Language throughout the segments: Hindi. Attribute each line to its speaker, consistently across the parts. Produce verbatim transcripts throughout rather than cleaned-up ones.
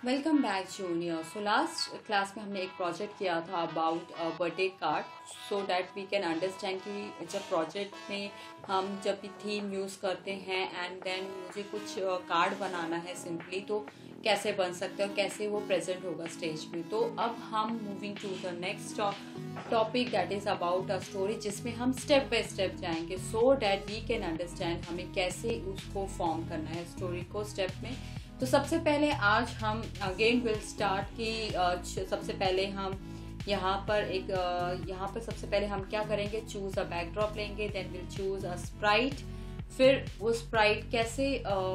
Speaker 1: Welcome back junior. So last class में हमने एक प्रोजेक्ट किया था about birthday card, so that we can understand कि जब प्रोजेक्ट में हम जब भी थीम यूज़ करते हैं एंड देन मुझे कुछ कार्ड uh, बनाना है सिंपली, तो कैसे बन सकते हैं और कैसे वो प्रेजेंट होगा स्टेज में। तो अब हम moving to the next topic that is about a story, जिसमें हम स्टेप बाय स्टेप जाएंगे so that we can understand हमें कैसे उसको फॉर्म करना है स्टोरी को स्टेप में। तो सबसे पहले आज हम अगेन विल स्टार्ट कि सबसे पहले हम यहाँ पर एक यहाँ पर सबसे पहले हम क्या करेंगे, चूज अ बैकड्रॉप लेंगे, then will choose a sprite. फिर वो स्प्राइट कैसे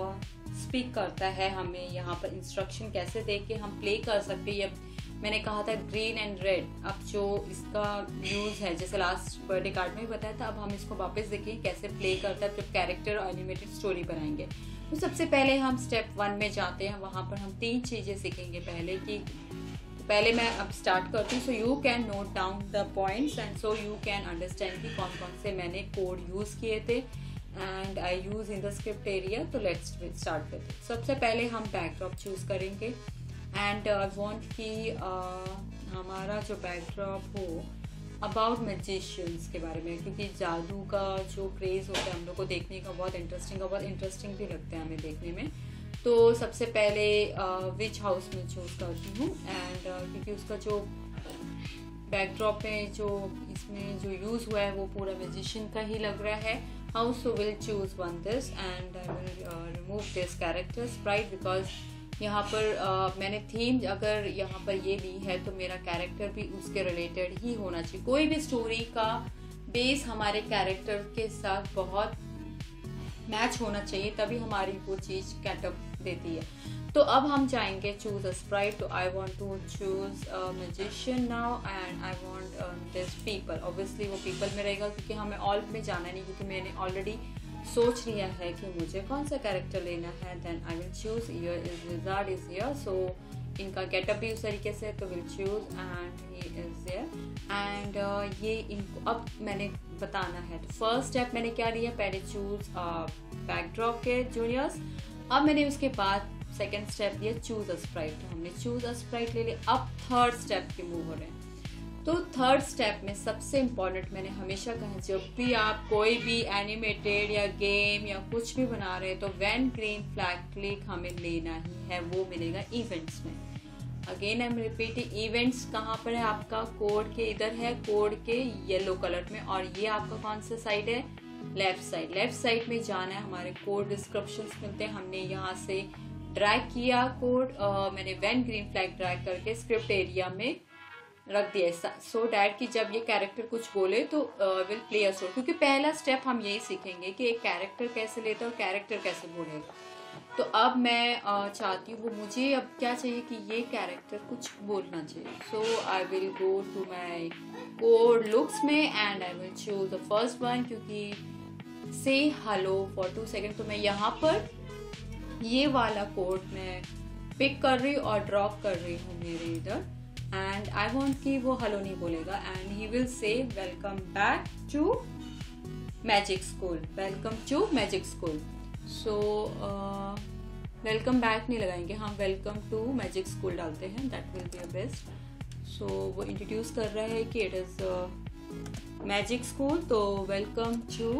Speaker 1: स्पीक करता है, हमें यहाँ पर इंस्ट्रक्शन कैसे दे के हम प्ले कर सकते हैं। मैंने कहा था ग्रीन एंड रेड, अब जो इसका यूज़ है जैसे लास्ट बर्थडे कार्ड में भी बताया था, अब हम इसको वापस देखें कैसे प्ले करता है जब कैरेक्टर एनिमेटेड स्टोरी बनाएंगे। तो सबसे पहले हम स्टेप वन में जाते हैं, वहाँ पर हम तीन चीज़ें सीखेंगे। पहले कि पहले मैं अब स्टार्ट करती हूँ, so you can note down the points and so you can understand कि कौन कौन से मैंने कोड यूज़ किए थे and I use in the script area. तो लेट्स स्टार्ट करते हैं। सबसे पहले हम बैकड्रॉप चूज़ करेंगे एंड आई वॉन्ट कि uh, हमारा जो बैकड्रॉप हो अबाउट मैजिशियंस के बारे में, क्योंकि जादू का जो क्रेज़ होता है हम लोग को देखने का बहुत इंटरेस्टिंग और बहुत इंटरेस्टिंग भी लगता है हमें देखने में। तो सबसे पहले विच हाउस में चूज़ करती हूँ एंड uh, क्योंकि उसका जो बैकड्रॉप में जो इसमें जो यूज़ हुआ है वो पूरा मैजिशियन का ही लग रहा है house. So will choose one this and I will remove this character sprite, because यहाँ पर uh, मैंने थीम अगर यहाँ पर ये ली है तो मेरा कैरेक्टर भी उसके रिलेटेड ही होना चाहिए। कोई भी स्टोरी का बेस हमारे कैरेक्टर के साथ बहुत मैच होना चाहिए, तभी हमारी वो चीज़ कैटअप देती है। तो अब हम जाएंगे चूज अ स्प्राइट। तो I want to choose a magician now and I want this people. Obviously वो पीपल में रहेगा क्योंकि हमें ऑल में जाना नहीं, क्योंकि मैंने ऑलरेडी सोच लिया है कि मुझे कौन सा कैरेक्टर लेना है। Then I will choose here is wizard is here, so इनका गेटअप भी उस तरीके से, तो will choose and he is there and ये इनको अब मैंने बताना है। तो फर्स्ट स्टेप मैंने क्या लिया, पहले चूज बैकड्रॉप के जूनियर्स। अब मैंने उसके बाद सेकेंड स्टेप दिया चूज अ स्प्राइट, तो हमने चूज अ स्प्राइट ले लिया। अब थर्ड स्टेप के मूव हो रहे हैं। तो थर्ड स्टेप में सबसे इम्पॉर्टेंट मैंने हमेशा कहा, जब भी आप कोई भी एनिमेटेड या गेम या कुछ भी बना रहे हैं तो व्हेन ग्रीन फ्लैग क्लिक हमें लेना ही है, वो मिलेगा इवेंट्स में। Again I am repeating, events कहाँ पर है आपका, कोड के इधर है, कोड के येलो कलर में, और ये आपका कौन सा साइड है, लेफ्ट साइड। लेफ्ट साइड में जाना है, हमारे कोड डिस्क्रिप्शंस मिलते हैं। हमने यहाँ से ड्रैग किया कोड, uh, मैंने व्हेन ग्रीन फ्लैग ड्रैग करके स्क्रिप्ट एरिया में रख दिया, सो डैट कि जब ये कैरेक्टर कुछ बोले तो विल प्ले अ स्टोरी। क्योंकि पहला स्टेप हम यही सीखेंगे कि एक कैरेक्टर कैसे लेता है और कैरेक्टर कैसे बोलेगा। तो अब मैं uh, चाहती हूँ, वो मुझे अब क्या चाहिए कि ये कैरेक्टर कुछ बोलना चाहिए। So I will go to my code looks में and I will choose the first one, क्योंकि say hello for to second. तो मैं यहाँ पर ये वाला कोड मैं पिक कर रही हूँ और ड्रॉप कर रही हूँ मेरे इधर, एंड आई वॉन्ट कि वो हेलो नहीं बोलेगा and he will say welcome back to magic school, welcome to magic school. So welcome back नहीं लगाएंगे हम, वेलकम टू मैजिक स्कूल डालते हैं, that will be best. So वो इंट्रोड्यूस कर रहा है कि इट इज मैजिक स्कूल, तो welcome to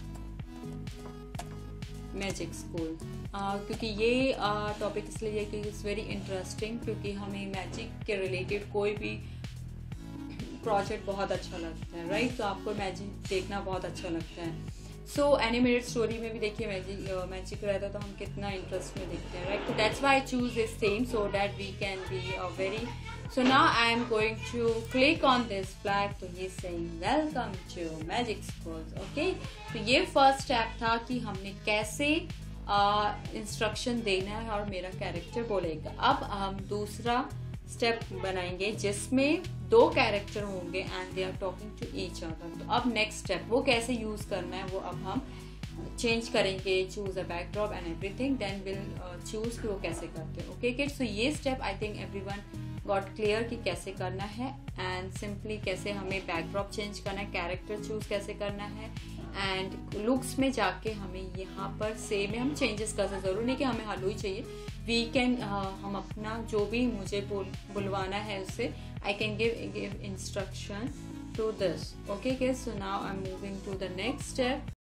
Speaker 1: magic school. Uh, क्योंकि ये टॉपिक uh, इसलिए कि इट्स वेरी इंटरेस्टिंग, क्योंकि हमें मैजिक के रिलेटेड कोई भी प्रोजेक्ट बहुत अच्छा लगता है, राइट right? तो आपको मैजिक देखना बहुत अच्छा लगता है। सो एनिमेटेड स्टोरी में भी देखिए मैजिक मैजिक रहता है तो हम कितना इंटरेस्ट में देखते हैं, राइट right? तो that's why I choose this theme so that we can be very. So now I am going to click on this flag, तो he is saying welcome to magic school. Okay, तो ये फर्स्ट स्टेप था कि हमने कैसे इंस्ट्रक्शन uh, देना है और मेरा कैरेक्टर बोलेगा। अब हम दूसरा स्टेप बनाएंगे जिसमें दो कैरेक्टर होंगे and they are talking to each other. तो अब नेक्स्ट स्टेप वो कैसे यूज करना है वो अब हम चेंज करेंगे, choose a backdrop and everything, then will choose कि वो कैसे करते हैं। ओके किड्स, सो ये step I think everyone got clear कि कैसे करना है एंड सिंपली कैसे हमें बैकड्रॉप चेंज करना है, कैरेक्टर चूज कैसे करना है एंड लुक्स में जाके हमें यहाँ पर सेम है, हम चेंजेस कर सकते, जरूर नहीं कि हमें हलू ही चाहिए, वी कैन हम अपना जो भी मुझे बोल बुलवाना है उससे I can give give instruction to this. Okay guys, so now I'm moving to the next step.